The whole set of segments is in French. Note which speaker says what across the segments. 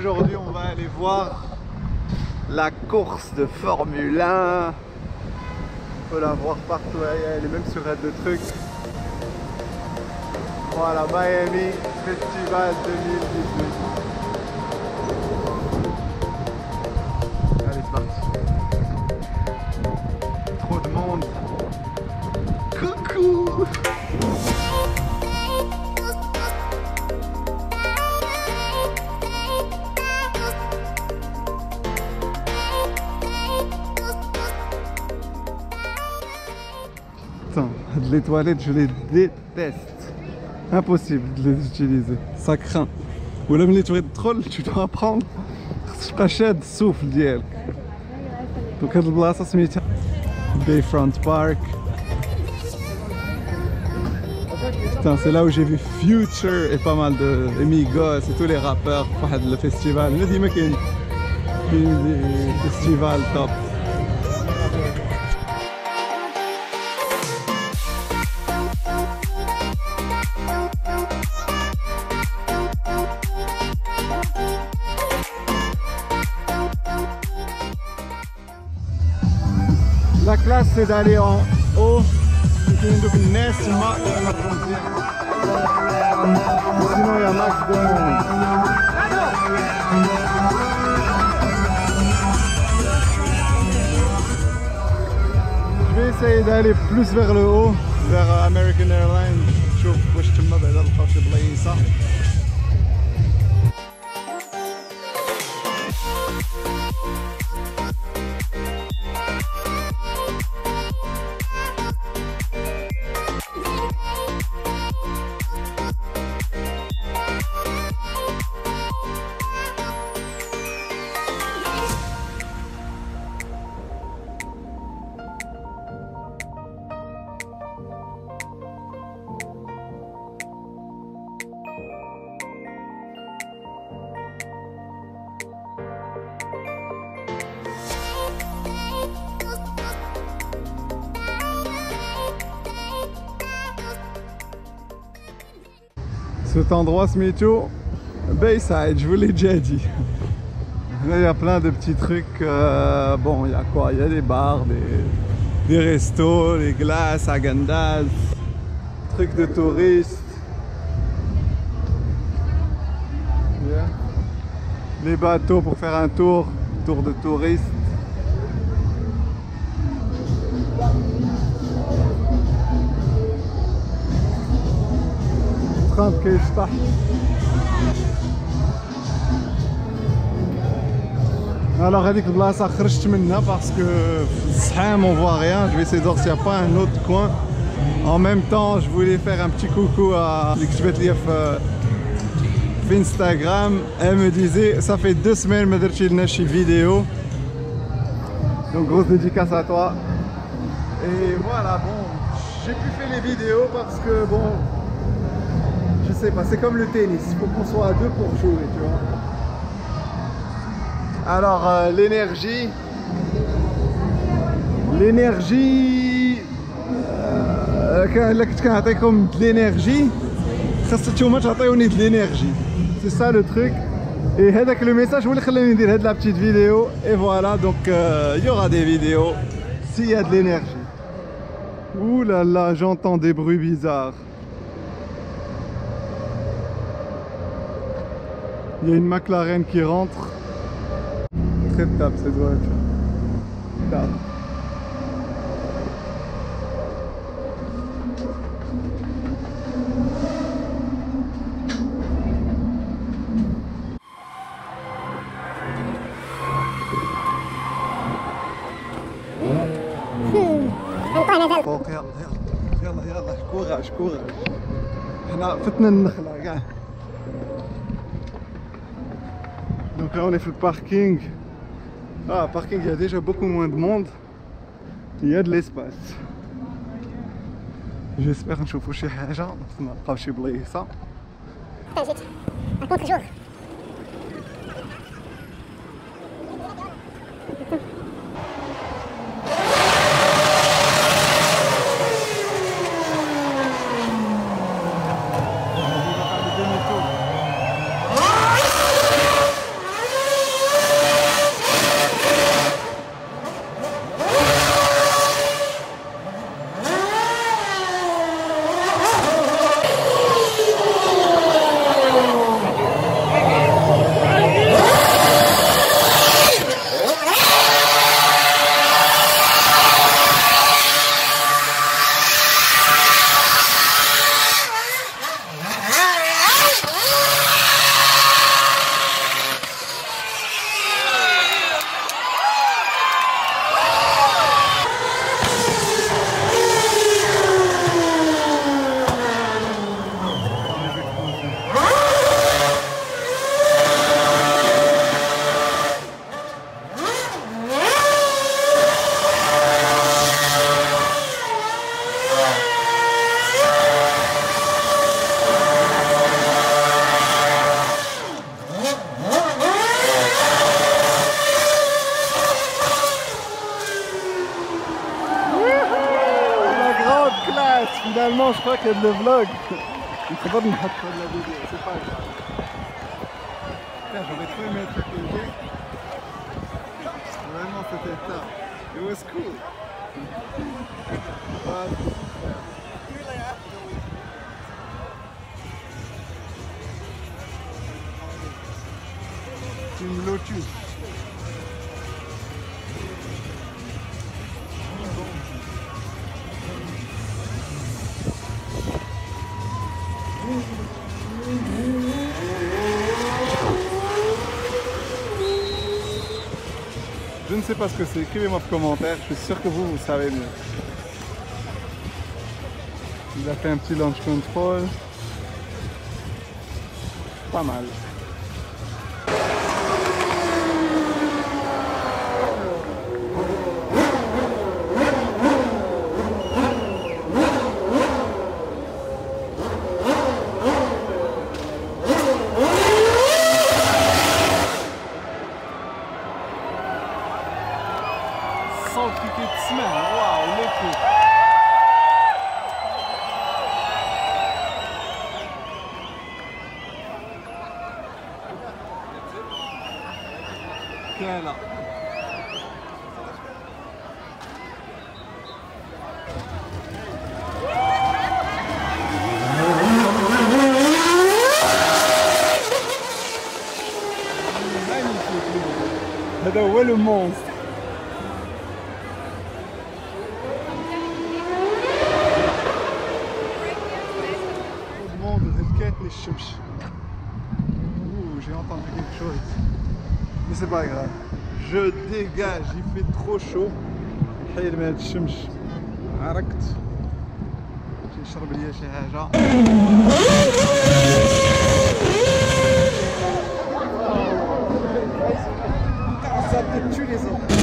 Speaker 1: aujourd'hui on va aller voir la course de Formule 1. On peut la voir partout, elle est même sur Red de trucs. Voilà, Miami Festival 2018. Allez, c'est parti. Trop de monde. Coucou. Putain, les toilettes, je les déteste. Impossible de les utiliser, ça craint. Ou même les toilettes troll, tu dois apprendre. تبقى شاد السوفل ديالك. Donc هاد البلاصة سميتها Bayfront Park. Putain, c'est là où j'ai vu Future et pas mal de Migos et tous les rappeurs pour le festival. Je dis mais qu'il y a un festival top. La classe c'est d'aller en haut. Sinon il y a max de monde. Je vais essayer d'aller plus vers le haut, vers American Airlines. شوف واش تما بعدا نلقاو شي بلايصة. Cet endroit se met au Bayside, je vous l'ai déjà dit. Là il y a plein de petits trucs. Bon, il y a quoi? Il y a des bars, des restos, des glaces à Gandalf, trucs de touristes. Yeah. Les bateaux pour faire un tour de touristes. كيفتح. Alors هذيك البلاصة خرجت منها باسكو في الزحام on voit rien. Je vais essayer de voir s'il n'y a pas un autre coin. En même temps, je voulais faire un petit coucou à اللي كتبت لي في Instagram. Elle me disait ça fait 2 semaines ما درتي لنا شي vidéo. Donc grosse dédicace à toi. Et voilà, bon, j'ai plus fait les vidéos parce que bon, je sais pas, c'est comme le tennis, il faut qu'on soit à 2 pour jouer, tu vois. Alors l'énergie, là كنت كنعطيكم de l'énergie, خاص نتوما تعطيوني de l'énergie. C'est ça le truc. Et هذاك le message هو اللي خلاني ندير هاد la petite vidéo. Et voilà, donc il y aura des vidéos s'il y a de l'énergie. Ouh là là, j'entends des bruits bizarres. Il y a une McLaren qui rentre. Très tape cette voiture. Tape. فوق يلا يلا يلا يلا كوراج كوراج. احنا فتنا النخلة كاع. Donc là on est sur le parking. Ah, parking, il y a déjà beaucoup moins de monde. Il y a de l'espace. J'espère نشوفوا شي حاجة نلقاو شي بلايصة. je crois qu'il y a de le vlog. Il faut pas me mettre de la vidéo, c'est pas grave. J'aurais trop aimé être à côté. Vraiment, c'était top. It was cool. Team Lotus. Je ne sais pas ce que c'est, écrivez-moi en commentaire, je suis sûr que vous savez mieux. Il a fait un petit launch control. Pas mal. Sans cliquer de semaine, waouh, le coup. Voilà. Magnifique. هذا هو le monstre. J'ai entendu quelque chose, mais c'est pas grave. Je dégage, il fait trop chaud. حيل من هاد الشمس عرقت. نشرب ليا شي حاجة. Ça te tue les autres.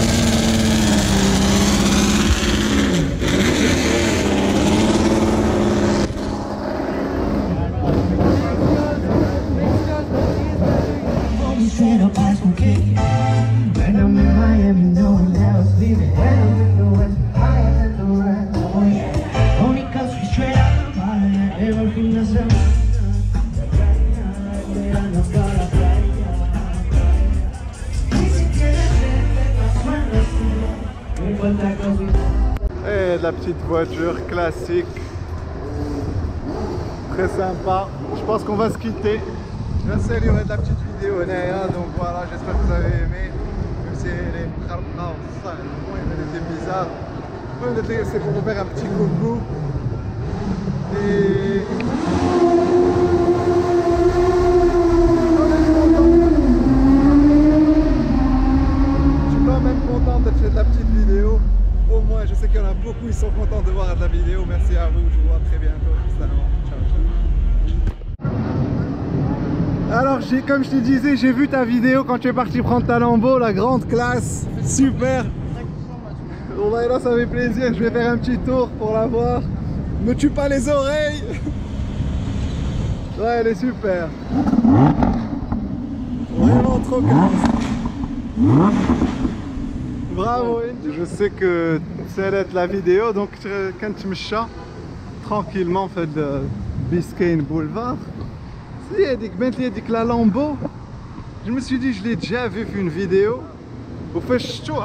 Speaker 2: When I'm in Miami, no one else leaving. When I'm in the West, higher than the rest. Oh yeah, only cause we straight out of Miami. Everything that's around.
Speaker 1: Et la petite voiture classique. Très sympa. Je pense qu'on va se quitter. J'essaie de faire de la petite vidéo, donc voilà, j'espère que vous avez aimé. Même si elle est bizarre. C'est pour vous faire un petit coucou. Et... je suis quand même content d'être fait de la petite vidéo. Au moins, je sais qu'il y en a beaucoup, ils sont contents de voir de la vidéo. Merci à vous, je vous vois très bientôt. Ciao, ciao. Alors, comme je te disais, j'ai vu ta vidéo quand tu es parti prendre ta Lambo, la grande classe, super. Bon bah là, ça fait plaisir, je vais faire un petit tour pour la voir. Ne tue pas les oreilles. Ouais, elle est super. Vraiment trop classe. Bravo. Je sais que c'est la vidéo, donc quand tu me chats tranquillement, fait de Biscayne Boulevard. La Lambo, je me suis dit, je l'ai déjà vu une vidéo. Au fait,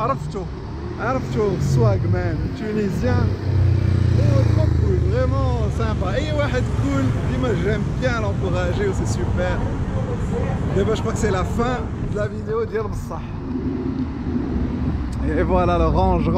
Speaker 1: swag man, tunisien. Oh, trop cool, vraiment sympa. Et wahed cool, dis-moi, j'aime bien l'encourager, c'est super. Et ben, je crois que c'est la fin de la vidéo d'Yar B'Sah. Et voilà le range.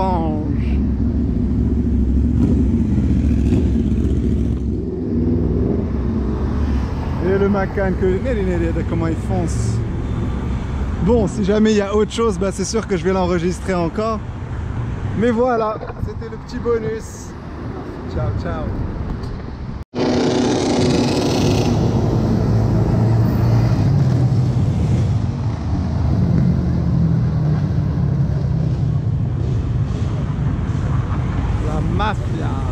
Speaker 1: Et le Macan que comment il fonce. Bon, si jamais il y a autre chose, bah c'est sûr que je vais l'enregistrer encore. Mais voilà, c'était le petit bonus. Ciao, ciao. La mafia.